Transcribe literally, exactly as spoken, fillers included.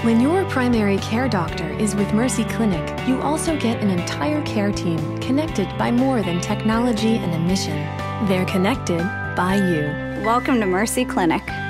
When your primary care doctor is with Mercy Clinic, you also get an entire care team connected by more than technology and a mission. They're connected by you. Welcome to Mercy Clinic.